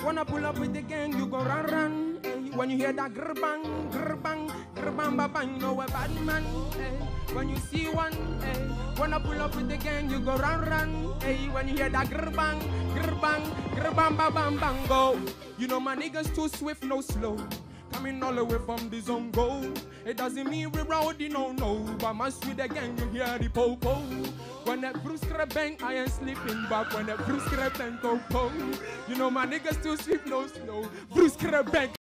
Wanna pull up with the gang, you go run, run. Hey. When you hear that grr bang, grr bang, grr bang, ba bang, you know a bad man. Hey. When you see one, hey. Wanna pull up with the gang, you go run, run. Hey. When you hear that grr bang, grr bang, grr bang, ba bang, bang, go. You know my niggas too swift, no slow. Coming all the way from the zone go. It doesn't mean we're rowdy, no, no. But must with the gang, you hear the po-po. When that Bruce bang, I ain't sleeping back. When that Bruce bang, go-po. You know my niggas too swift, no slow. Bruce bang.